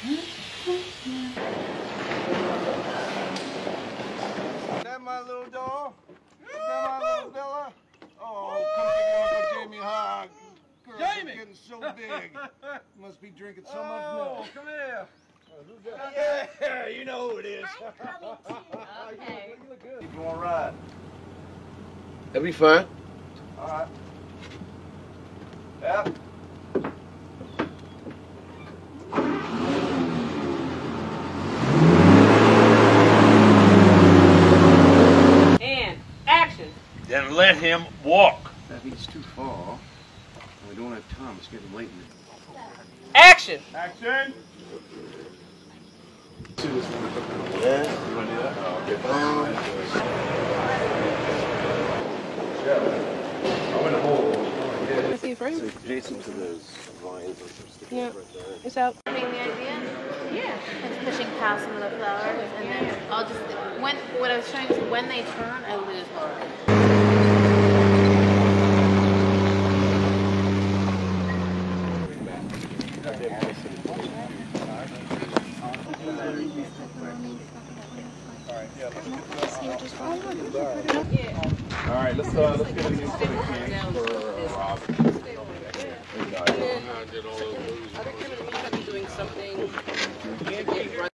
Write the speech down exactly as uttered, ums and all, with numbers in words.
that my little doll? Is that my little Bella? Oh, come give your Uncle Jamie a hug. Girls are getting so big. Must be drinking so much milk. Oh, come here. Yeah, you know who it is. Okay. You look good. You want to ride? That'll be fine. All right. Yeah. And action. Then let him walk. That he's too far. We don't have time. It's getting late. Action. Action. Yeah. You want to do that? Oh, okay. Yeah. I'm in a hole. I see a frame. So Jason to those vines or stickers Yeah. right there. It's out. The idea? Yeah. It's pushing past some of the flowers, and then I'll just, when, what I was trying to say, when they turn, I lose more. All right, let's uh, let's get it against the can for Rob. I think him and me have been doing something.